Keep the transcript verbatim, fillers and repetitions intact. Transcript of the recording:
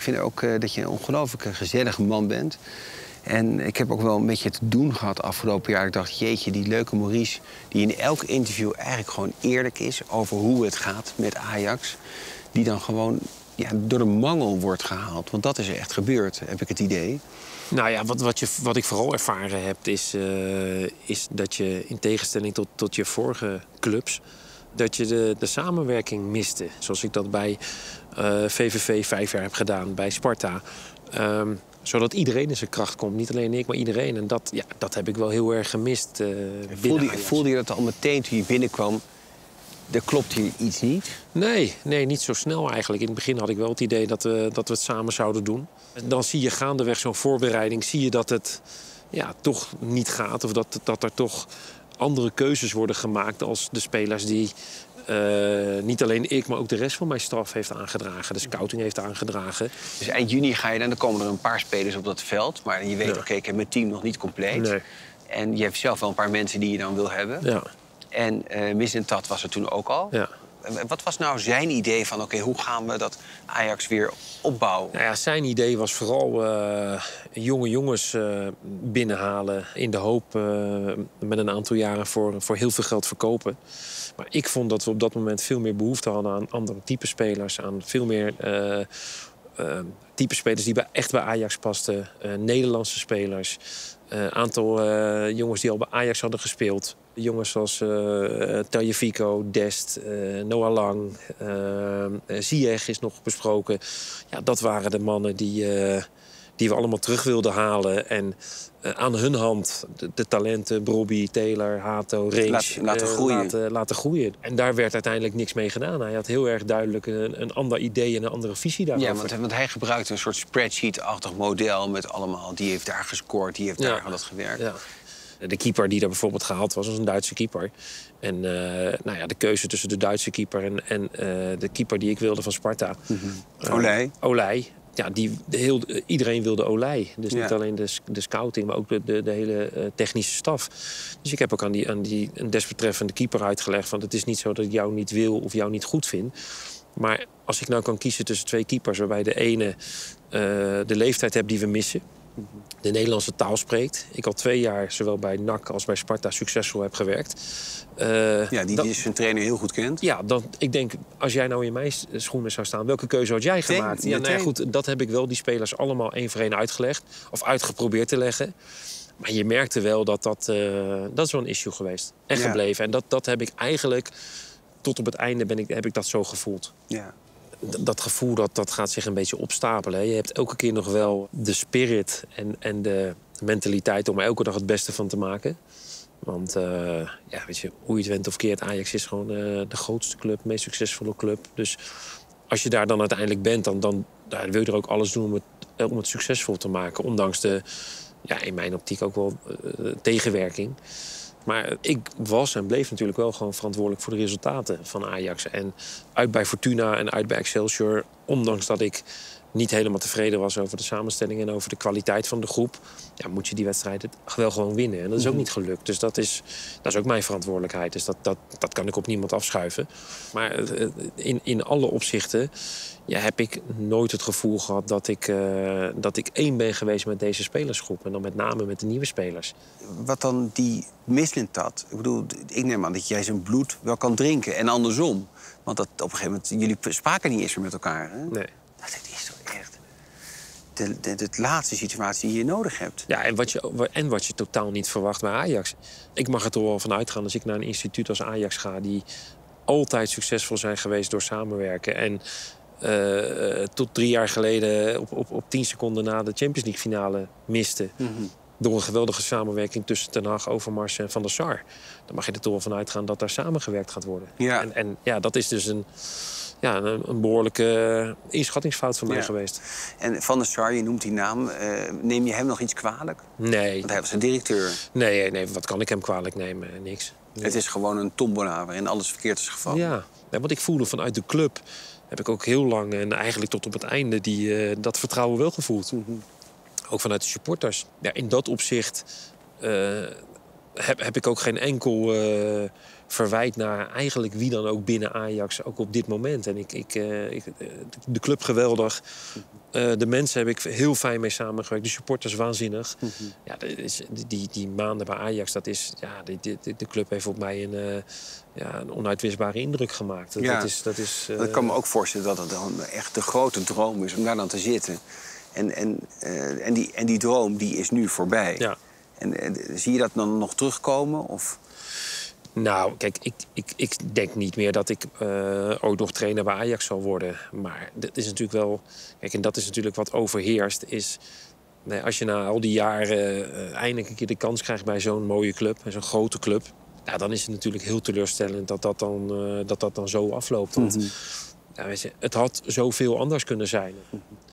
Ik vind ook uh, dat je een ongelooflijk gezellige man bent. En ik heb ook wel een beetje te doen gehad afgelopen jaar. Ik dacht, jeetje, die leuke Maurice... die in elk interview eigenlijk gewoon eerlijk is... over hoe het gaat met Ajax. Die dan gewoon ja, door de mangel wordt gehaald. Want dat is er echt gebeurd, heb ik het idee. Nou ja, wat, wat, je, wat ik vooral ervaren heb... is, uh, is dat je in tegenstelling tot, tot je vorige clubs... dat je de, de samenwerking miste. Zoals ik dat bij uh, V V V vijf jaar heb gedaan, bij Sparta... Um, zodat iedereen in zijn kracht komt. Niet alleen ik, maar iedereen. En dat, ja, dat heb ik wel heel erg gemist. Uh, voelde, je, voelde je dat al meteen toen je binnenkwam? Er klopt hier iets niet? Nee, nee, niet zo snel eigenlijk. In het begin had ik wel het idee dat we, dat we het samen zouden doen. Dan zie je gaandeweg zo'n voorbereiding... zie je dat het ja, toch niet gaat. Of dat, dat er toch andere keuzes worden gemaakt... als de spelers die... Uh, niet alleen ik, maar ook de rest van mijn staf heeft aangedragen. De scouting heeft aangedragen. Dus eind juni ga je dan, dan komen er een paar spelers op dat veld. Maar je weet, ja. oké, okay, ik heb mijn team nog niet compleet. Nee. En je hebt zelf wel een paar mensen die je dan wil hebben. Ja. En uh, Mislintat was er toen ook al. Ja. Wat was nou zijn idee van, oké, okay, hoe gaan we dat Ajax weer opbouwen? Nou ja, zijn idee was vooral uh, jonge jongens uh, binnenhalen... in de hoop uh, met een aantal jaren voor, voor heel veel geld verkopen. Maar ik vond dat we op dat moment veel meer behoefte hadden aan andere type spelers. Aan veel meer uh, uh, type spelers die bij, echt bij Ajax pasten. Uh, Nederlandse spelers. Een uh, aantal uh, jongens die al bij Ajax hadden gespeeld. Jongens zoals uh, Tagliafico, Dest, uh, Noah Lang, uh, Ziyech is nog besproken. Ja, dat waren de mannen die, uh, die we allemaal terug wilden halen. En uh, aan hun hand de, de talenten, Brobby, Taylor, Hato, Range... Laat, laten, uh, groeien. Laten, laten groeien. En daar werd uiteindelijk niks mee gedaan. Hij had heel erg duidelijk een, een ander idee en een andere visie daarover. Ja, want, want hij gebruikte een soort spreadsheet-achtig model... met allemaal, die heeft daar gescoord, die heeft ja. daar aan dat gewerkt. Ja. De keeper die daar bijvoorbeeld gehaald was, was een Duitse keeper. En uh, nou ja, de keuze tussen de Duitse keeper en, en uh, de keeper die ik wilde van Sparta. Mm-hmm. Uh, Olij. Olij. Ja, die, de heel, iedereen wilde Olij. Dus ja. niet alleen de, de scouting, maar ook de, de, de hele uh, technische staf. Dus ik heb ook aan die, aan die een desbetreffende keeper uitgelegd... van het is niet zo dat ik jou niet wil of jou niet goed vind. Maar als ik nou kan kiezen tussen twee keepers... waarbij de ene uh, de leeftijd hebt die we missen... de Nederlandse taal spreekt. Ik al twee jaar, zowel bij N A C als bij Sparta, succesvol heb gewerkt. Uh, ja, die, dat, die zijn trainer heel goed kent. Ja, dan, ik denk, als jij nou in mijn schoenen zou staan... welke keuze had jij gemaakt? Ja, nou ja, goed, dat heb ik wel die spelers allemaal één voor één uitgelegd. Of uitgeprobeerd te leggen. Maar je merkte wel dat dat... Uh, dat is wel een issue geweest. En ja. gebleven. En dat, dat heb ik eigenlijk... tot op het einde ben ik, heb ik dat zo gevoeld. Ja. Dat gevoel dat, dat gaat zich een beetje opstapelen. Hè. Je hebt elke keer nog wel de spirit en, en de mentaliteit... om er elke dag het beste van te maken. Want uh, ja, weet je, hoe je het went of keert... Ajax is gewoon uh, de grootste club, de meest succesvolle club. Dus als je daar dan uiteindelijk bent... dan, dan, dan wil je er ook alles doen om het, om het succesvol te maken. Ondanks de, ja, in mijn optiek ook wel uh, tegenwerking... Maar ik was en bleef natuurlijk wel gewoon verantwoordelijk voor de resultaten van Ajax. En uit bij Fortuna en uit bij Excelsior, ondanks dat ik niet helemaal tevreden was over de samenstelling en over de kwaliteit van de groep, ja, moet je die wedstrijden wel gewoon winnen. En dat is ook niet gelukt. Dus dat is, dat is ook mijn verantwoordelijkheid. Dus dat, dat, dat kan ik op niemand afschuiven. Maar in, in alle opzichten ja, heb ik nooit het gevoel gehad dat ik, uh, dat ik één ben geweest met deze spelersgroep. En dan met name met de nieuwe spelers. Wat dan die Mislintat? Ik bedoel, ik neem aan dat jij zijn bloed wel kan drinken. En andersom. Want dat, op een gegeven moment, jullie spraken niet eens meer met elkaar. Hè? Nee. Dat is toch echt de, de, de laatste situatie die je nodig hebt. Ja, en wat, je, en wat je totaal niet verwacht bij Ajax. Ik mag er toch wel van uitgaan als ik naar een instituut als Ajax ga... die altijd succesvol zijn geweest door samenwerken. En uh, tot drie jaar geleden op, op, op tien seconden na de Champions League finale miste... Mm-hmm. Door een geweldige samenwerking tussen Ten Hag, Overmars en Van der Sar. Dan mag je er toch wel van uitgaan dat daar samengewerkt gaat worden. Ja. En, en ja, dat is dus een... Ja, een, een behoorlijke inschattingsfout van mij ja. geweest. En Van der Sar, je noemt die naam. Uh, neem je hem nog iets kwalijk? Nee. Want hij was een directeur. Nee, nee, wat kan ik hem kwalijk nemen? Niks. Nee. Het is gewoon een tombola waarin alles verkeerd is gevallen. Ja, ja, want ik voelde vanuit de club... heb ik ook heel lang en eigenlijk tot op het einde die, uh, dat vertrouwen wel gevoeld. Mm-hmm. Ook vanuit de supporters. Ja, in dat opzicht... Uh, heb, heb ik ook geen enkel uh, verwijt naar eigenlijk wie dan ook binnen Ajax, ook op dit moment. En ik, ik, uh, ik, de club geweldig. Uh, de mensen heb ik heel fijn mee samengewerkt. De supporters waanzinnig. Mm-hmm. Ja, dat is, die, die maanden bij Ajax, dat is, ja, die, die, de club heeft op mij een, uh, ja, een onuitwisbare indruk gemaakt. Dat, ja, dat is, dat is, uh... ik kan me ook voorstellen dat het dan echt de grote droom is om daar dan te zitten. En, en, uh, en, die, en die droom die is nu voorbij. Ja. En uh, zie je dat dan nog terugkomen? Of? Nou, kijk, ik, ik, ik denk niet meer dat ik uh, ook nog trainer bij Ajax zal worden. Maar dat is natuurlijk wel... Kijk, en dat is natuurlijk wat overheerst. Is, nee, als je na al die jaren uh, eindelijk een keer de kans krijgt bij zo'n mooie club, bij zo'n grote club, ja, dan is het natuurlijk heel teleurstellend dat dat dan, uh, dat dat dan zo afloopt. Want mm-hmm. ja, weet je, het had zoveel anders kunnen zijn.